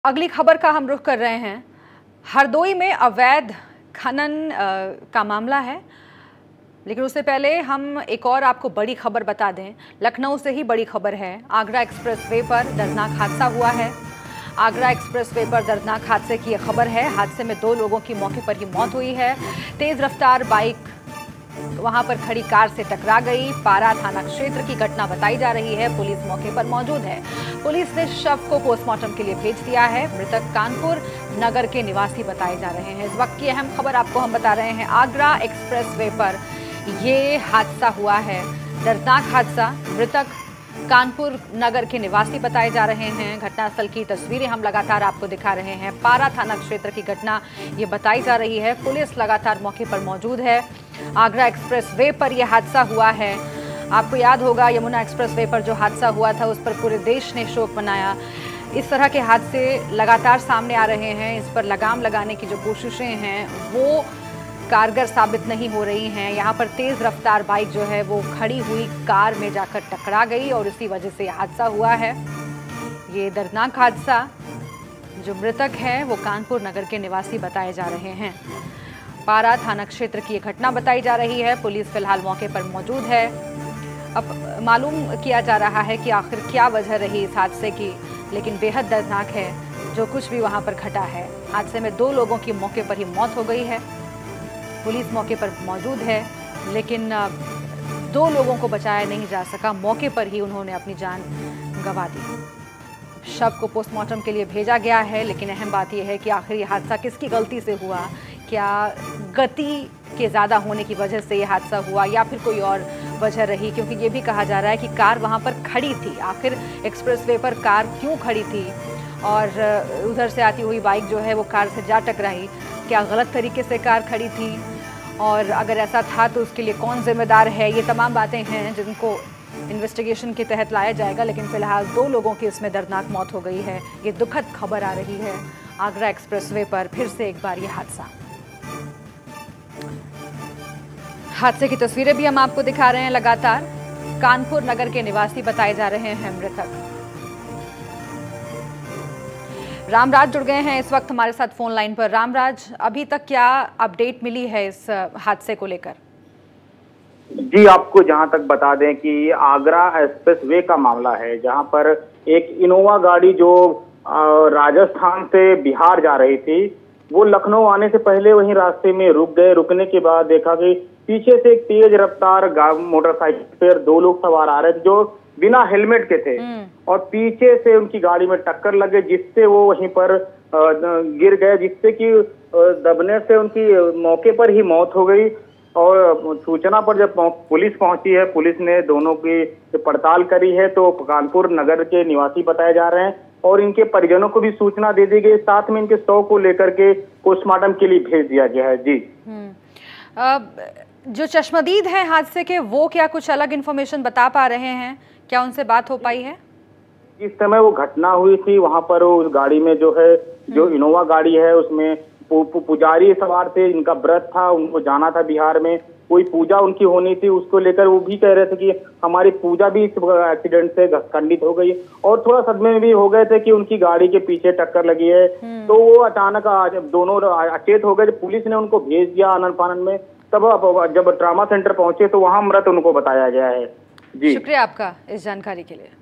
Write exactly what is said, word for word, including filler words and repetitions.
अगली खबर का हम रुख कर रहे हैं। हरदोई में अवैध खनन का मामला है, लेकिन उससे पहले हम एक और आपको बड़ी खबर बता दें। लखनऊ से ही बड़ी खबर है। आगरा एक्सप्रेसवे पर दर्दनाक हादसा हुआ है। आगरा एक्सप्रेसवे पर दर्दनाक हादसे की यह खबर है। हादसे में दो लोगों की मौके पर ही मौत हुई है। तेज रफ्तार बाइक वहां पर खड़ी कार से टकरा गई। पारा थाना क्षेत्र की घटना बताई जा रही है। पुलिस मौके पर मौजूद है। पुलिस ने शव को पोस्टमार्टम के लिए भेज दिया है। मृतक कानपुर नगर के निवासी बताए जा रहे हैं। इस वक्त की अहम खबर आपको हम बता रहे हैं। आगरा एक्सप्रेसवे पर ये हादसा हुआ है, दर्दनाक हादसा। मृतक कानपुर नगर के निवासी बताए जा रहे हैं। घटनास्थल की तस्वीरें हम लगातार आपको दिखा रहे हैं। पारा थाना क्षेत्र की घटना ये बताई जा रही है। पुलिस लगातार मौके पर मौजूद है। आगरा एक्सप्रेसवे पर यह हादसा हुआ है। आपको याद होगा यमुना एक्सप्रेसवे पर जो हादसा हुआ था, उस पर पूरे देश ने शोक मनाया। इस तरह के हादसे लगातार सामने आ रहे हैं। इस पर लगाम लगाने की जो कोशिशें हैं वो कारगर साबित नहीं हो रही हैं। यहाँ पर तेज रफ्तार बाइक जो है वो खड़ी हुई कार में जाकर टकरा गई और इसी वजह से यह हादसा हुआ है। ये दर्दनाक हादसा। जो मृतक है वो कानपुर नगर के निवासी बताए जा रहे हैं। पारा थाना क्षेत्र की यह घटना बताई जा रही है। पुलिस फिलहाल मौके पर मौजूद है। अब मालूम किया जा रहा है कि आखिर क्या वजह रही इस हादसे की, लेकिन बेहद दर्दनाक है जो कुछ भी वहां पर घटा है। हादसे में दो लोगों की मौके पर ही मौत हो गई है। पुलिस मौके पर मौजूद है, लेकिन दो लोगों को बचाया नहीं जा सका। मौके पर ही उन्होंने अपनी जान गंवा दी। शव को पोस्टमार्टम के लिए भेजा गया है, लेकिन अहम बात यह है कि आखिर ये हादसा किसकी गलती से हुआ। क्या गति के ज़्यादा होने की वजह से ये हादसा हुआ या फिर कोई और वजह रही, क्योंकि ये भी कहा जा रहा है कि कार वहाँ पर खड़ी थी। आखिर एक्सप्रेसवे पर कार क्यों खड़ी थी और उधर से आती हुई बाइक जो है वो कार से जा टकराई। क्या गलत तरीके से कार खड़ी थी, और अगर ऐसा था तो उसके लिए कौन जिम्मेदार है। ये तमाम बातें हैं जिनको इन्वेस्टिगेशन के तहत लाया जाएगा, लेकिन फिलहाल दो लोगों की इसमें दर्दनाक मौत हो गई है। ये दुखद खबर आ रही है। आगरा एक्सप्रेसवे पर फिर से एक बार ये हादसा। हादसे की तस्वीरें भी हम आपको दिखा रहे हैं लगातार। कानपुर नगर के निवासी बताए जा रहे हैं मृतक। रामराज जुड़ गए हैं इस वक्त हमारे साथ फोन लाइन पर। रामराज, अभी तक क्या अपडेट मिली है इस हादसे को लेकर? जी, आपको जहां तक बता दें कि आगरा एक्सप्रेसवे का मामला है, जहां पर एक इनोवा गाड़ी जो राजस्थान से बिहार जा रही थी, वो लखनऊ आने से पहले वहीं रास्ते में रुक गए। रुकने के बाद देखा कि पीछे से एक तेज रफ्तार मोटरसाइकिल पर दो लोग सवार आ रहे थे जो बिना हेलमेट के थे, और पीछे से उनकी गाड़ी में टक्कर लगे, जिससे वो वहीं पर गिर गए, जिससे कि दबने से उनकी मौके पर ही मौत हो गई। और सूचना पर जब पुलिस पहुंची है, पुलिस ने दोनों की पड़ताल करी है, तो कानपुर नगर के निवासी बताए जा रहे हैं और इनके परिजनों को भी सूचना दे दी गई। साथ में इनके शव को लेकर के पोस्टमार्टम के लिए भेज दिया गया है। जी, अब जो चश्मदीद हैं हादसे के, वो क्या कुछ अलग इन्फॉर्मेशन बता पा रहे हैं? क्या उनसे बात हो पाई है? इस समय वो घटना हुई थी वहां पर उस गाड़ी में जो है, जो इनोवा गाड़ी है, उसमें पुजारी सवार थे। इनका व्रत था, उनको जाना था बिहार में, कोई पूजा उनकी होनी थी, उसको लेकर वो भी कह रहे थे कि हमारी पूजा भी इस एक्सीडेंट से खंडित हो गई, और थोड़ा सदमे में भी हो गए थे कि उनकी गाड़ी के पीछे टक्कर लगी है। तो वो अचानक दोनों अचेत हो गए। पुलिस ने उनको भेज दिया आनन फानन में। तब जब ट्रामा सेंटर पहुंचे तो वहां मृत उनको बताया गया है। जी, शुक्रिया आपका इस जानकारी के लिए।